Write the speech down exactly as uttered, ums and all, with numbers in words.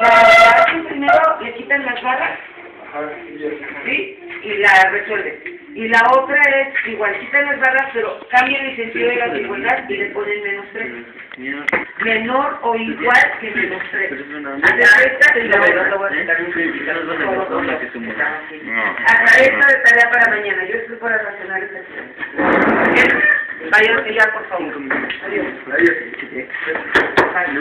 La, la hacen primero, le quitan las barras, ¿sí? Y la resuelven. Y la otra es igual, quitan las barras, pero cambian el sentido de la desigualdad y le ponen menos tres. Menor o igual que menos tres. Hasta esta y la otra. Hasta esta de tarea para mañana. Yo estoy para racionar esta acción. Vayan ya, por favor. Adiós. Adiós.